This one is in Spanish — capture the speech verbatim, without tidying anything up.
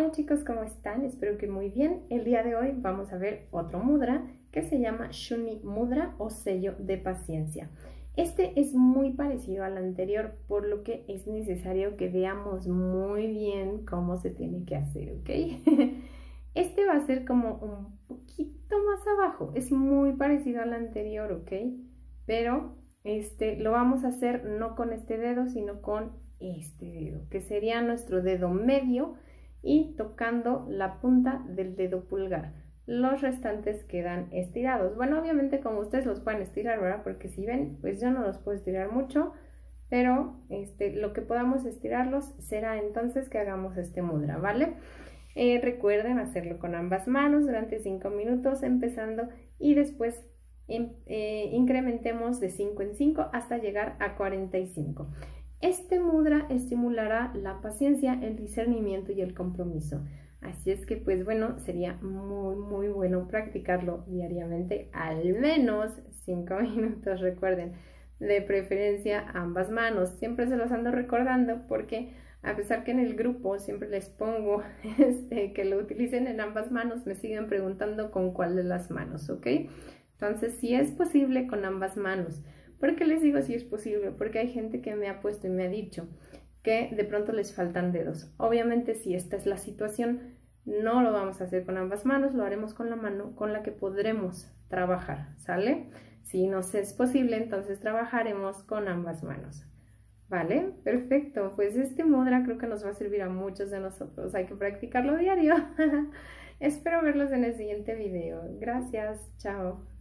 Hola chicos, ¿cómo están? Espero que muy bien. El día de hoy vamos a ver otro mudra que se llama Shuni Mudra o sello de paciencia. Este es muy parecido al anterior, por lo que es necesario que veamos muy bien cómo se tiene que hacer, ¿ok? Este va a ser como un poquito más abajo, es muy parecido al anterior, ¿ok? Pero este lo vamos a hacer no con este dedo, sino con este dedo, que sería nuestro dedo medio, y tocando la punta del dedo pulgar. Los restantes quedan estirados. Bueno, obviamente como ustedes los pueden estirar, ¿verdad? Porque si ven, pues yo no los puedo estirar mucho, pero este, lo que podamos estirarlos será entonces que hagamos este mudra, ¿vale? Eh, recuerden hacerlo con ambas manos durante cinco minutos empezando, y después eh, incrementemos de cinco en cinco hasta llegar a cuarenta y cinco. Este mudra estimulará la paciencia, el discernimiento y el compromiso. Así es que, pues bueno, sería muy, muy bueno practicarlo diariamente, al menos cinco minutos. Recuerden, de preferencia ambas manos. Siempre se los ando recordando porque a pesar que en el grupo siempre les pongo este, que lo utilicen en ambas manos, me siguen preguntando con cuál de las manos, ¿ok? Entonces, si es posible con ambas manos. ¿Por qué les digo si es posible? Porque hay gente que me ha puesto y me ha dicho que de pronto les faltan dedos. Obviamente, si esta es la situación, no lo vamos a hacer con ambas manos, lo haremos con la mano con la que podremos trabajar, ¿sale? Si no es posible, entonces trabajaremos con ambas manos, ¿vale? Perfecto, pues este mudra creo que nos va a servir a muchos de nosotros. Hay que practicarlo diario. Espero verlos en el siguiente video. Gracias, chao.